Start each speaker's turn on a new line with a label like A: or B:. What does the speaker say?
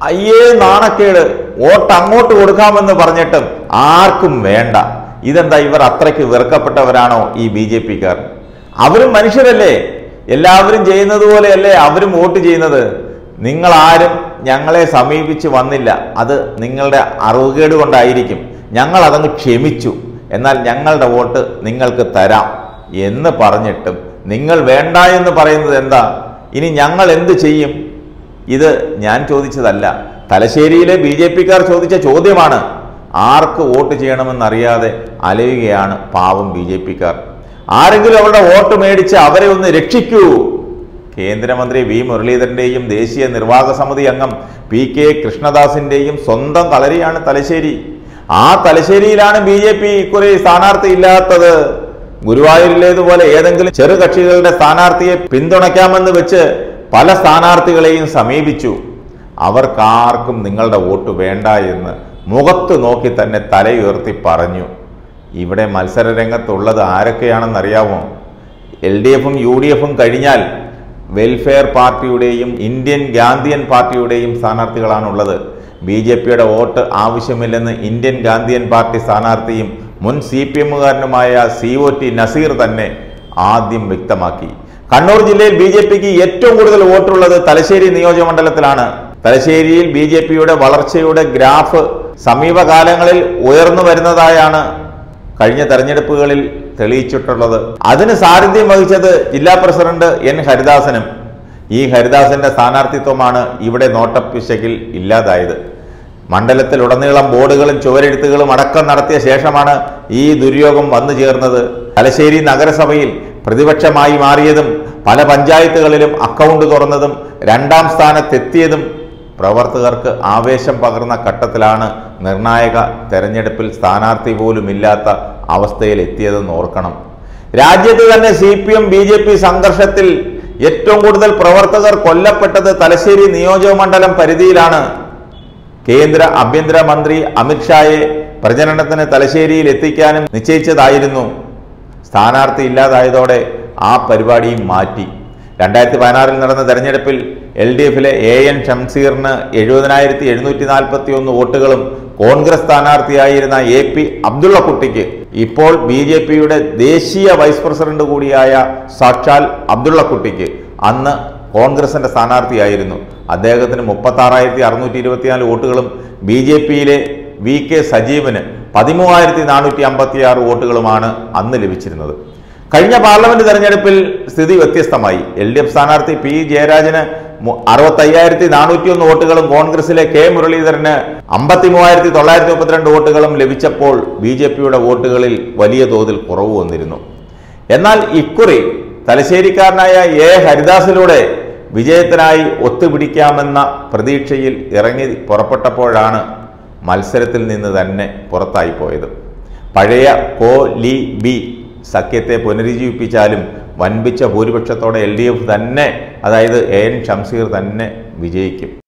A: അയ്യേ നാണക്കേട്, വോട്ട് അങ്ങോട്ട് കൊടുക്കാമെന്ന് പറഞ്ഞിട്ടും ആർക്കും വേണ്ട. ഇതെന്താ, ഇവർ അത്രയ്ക്ക് വെറുക്കപ്പെട്ടവരാണോ ഈ BJP-ക്കാർ? അവരും മനുഷ്യരല്ലേ, എല്ലാവരും ചെയ്യുന്നത് പോലെയല്ലേ അവരും വോട്ട് ചെയ്യുന്നത്. നിങ്ങളാരും ഞങ്ങളെ സമീപിച്ച് വന്നില്ല, അത് നിങ്ങളുടെ അറിവുകേട് കൊണ്ടായിരിക്കും. ഞങ്ങൾ അതങ്ങ് ക്ഷമിച്ചു, എന്നാൽ ഞങ്ങളുടെ വോട്ട് നിങ്ങൾക്ക് തരാം എന്ന് പറഞ്ഞിട്ടും നിങ്ങൾ വേണ്ട എന്ന് പറയുന്നത് എന്താ? ഇനി ഞങ്ങൾ എന്ത് ചെയ്യും? ഇത് ഞാൻ ചോദിച്ചതല്ല, തലശ്ശേരിയിലെ BJP-ക്കാർ ചോദിച്ച ചോദ്യമാണ്. ആർക്ക് വോട്ട് ചെയ്യണമെന്നറിയാതെ അലയുകയാണ് പാവം BJP-ക്കാർ. ആരെങ്കിലും അവരുടെ വോട്ട് മേടിച്ച് അവരെ ഒന്ന് രക്ഷിക്കൂ. കേന്ദ്രമന്ത്രി V. മുരളീധരന്റെയും ദേശീയ നിർവാഹക സമിതി അംഗം PK കൃഷ്ണദാസിന്റെയും സ്വന്തം കളരിയാണ് തലശ്ശേരി. ആ തലശ്ശേരിയിലാണ് BJP ഇക്കുറി സ്ഥാനാർത്ഥി ഇല്ലാത്തത്. ഗുരുവായൂരിലേതുപോലെ ഏതെങ്കിലും ചെറു കക്ഷികളുടെ സ്ഥാനാർത്ഥിയെ പിന്തുണയ്ക്കാമെന്ന് വെച്ച് പല സ്ഥാനാർത്ഥികളെയും സമീപിച്ചു. അവർക്കാർക്കും നിങ്ങളുടെ വോട്ട് വേണ്ട എന്ന് മുഖത്ത് നോക്കി തന്നെ തലയുയർത്തി പറഞ്ഞു. ഇവിടെ മത്സര രംഗത്തുള്ളത് ആരൊക്കെയാണെന്നറിയാമോ? LDF-ഉം UDF-ഉം കഴിഞ്ഞാൽ വെൽഫെയർ പാർട്ടിയുടെയും ഇന്ത്യൻ ഗാന്ധിയൻ പാർട്ടിയുടെയും സ്ഥാനാർത്ഥികളാണുള്ളത്. BJP-യുടെ വോട്ട് ആവശ്യമില്ലെന്ന് ഇന്ത്യൻ ഗാന്ധിയൻ പാർട്ടി സ്ഥാനാർത്ഥിയും മുൻ CPM-കാരനുമായ COT നസീർ തന്നെ ആദ്യം വ്യക്തമാക്കി. കണ്ണൂർ ജില്ലയിൽ BJP-ക്ക് ഏറ്റവും കൂടുതൽ വോട്ടുള്ളത് തലശ്ശേരി നിയോജകമണ്ഡലത്തിലാണ്. തലശ്ശേരിയിൽ BJP-യുടെ വളർച്ചയുടെ ഗ്രാഫ് സമീപകാലങ്ങളിൽ ഉയർന്നു വരുന്നതായാണ് കഴിഞ്ഞ തെരഞ്ഞെടുപ്പുകളിൽ തെളിയിച്ചിട്ടുള്ളത്. അതിന് സാരഥ്യം വഹിച്ചത് ജില്ലാ പ്രസിഡന്റ് N. ഹരിദാസനും. ഈ ഹരിദാസന്റെ സ്ഥാനാർത്ഥിത്വമാണ് ഇവിടെ നോട്ടപ്പിശകിൽ ഇല്ലാതായത്. മണ്ഡലത്തിലുടനീളം ബോർഡുകളും ചുവരെഴുത്തുകളും അടക്കം നടത്തിയ ശേഷമാണ് ഈ ദുര്യോഗം വന്നു ചേർന്നത്. തലശ്ശേരി നഗരസഭയിൽ പ്രതിപക്ഷമായി മാറിയതും പല പഞ്ചായത്തുകളിലും അക്കൗണ്ട് തുറന്നതും രണ്ടാം സ്ഥാനത്തെത്തിയതും പ്രവർത്തകർക്ക് ആവേശം പകർന്ന ഘട്ടത്തിലാണ് നിർണായക തെരഞ്ഞെടുപ്പിൽ സ്ഥാനാർത്ഥി പോലും ഇല്ലാത്ത അവസ്ഥയിൽ എത്തിയതെന്ന് ഓർക്കണം. രാജ്യത്ത് തന്നെ CPM BJP സംഘർഷത്തിൽ ഏറ്റവും കൂടുതൽ പ്രവർത്തകർ കൊല്ലപ്പെട്ടത് തലശ്ശേരി നിയോജകമണ്ഡലം പരിധിയിലാണ്. കേന്ദ്ര ആഭ്യന്തരമന്ത്രി അമിത്ഷായെ പ്രചരണത്തിന് തലശ്ശേരിയിൽ എത്തിക്കാനും നിശ്ചയിച്ചതായിരുന്നു. സ്ഥാനാർത്ഥി ഇല്ലാതായതോടെ ആ പരിപാടിയും മാറ്റി. 2016 നടന്ന തെരഞ്ഞെടുപ്പിൽ LDF-ലെ AN ഷംസീറിന് 70,741 വോട്ടുകളും കോൺഗ്രസ് സ്ഥാനാർത്ഥിയായിരുന്ന AP അബ്ദുള്ളക്കുട്ടിക്ക് ഇപ്പോൾ BJP-യുടെ ദേശീയ വൈസ് പ്രസിഡന്റ് കൂടിയായ സാക്ഷാൽ അബ്ദുള്ളക്കുട്ടിക്ക് അന്ന് കോൺഗ്രസിന്റെ സ്ഥാനാർത്ഥിയായിരുന്നു. അദ്ദേഹത്തിന് 36,624 വോട്ടുകളും BJP-യിലെ VK സജീവന് 13,456 വോട്ടുകളുമാണ് അന്ന് ലഭിച്ചിരുന്നത്. കഴിഞ്ഞ പാർലമെന്റ് തെരഞ്ഞെടുപ്പിൽ സ്ഥിതി വ്യത്യസ്തമായി. LDF സ്ഥാനാർത്ഥി P. ജയരാജന് 65,401 വോട്ടുകളും കോൺഗ്രസിലെ K. മുരളീധരന് 53,932 വോട്ടുകളും ലഭിച്ചപ്പോൾ BJP-യുടെ വോട്ടുകളിൽ വലിയ തോതിൽ കുറവ് വന്നിരുന്നു. എന്നാൽ ഇക്കുറി തലശ്ശേരിക്കാരനായ A. ഹരിദാസിലൂടെ വിജയത്തിനായി ഒത്തുപിടിക്കാമെന്ന പ്രതീക്ഷയിൽ ഇറങ്ങി പുറപ്പെട്ടപ്പോഴാണ് മത്സരത്തിൽ നിന്ന് തന്നെ പുറത്തായിപ്പോയത്. പഴയ CoLB സഖ്യത്തെ പുനരുജ്ജീവിപ്പിച്ചാലും വൻപിച്ച ഭൂരിപക്ഷത്തോടെ LDF തന്നെ, അതായത് AN ഷംസീർ തന്നെ വിജയിക്കും.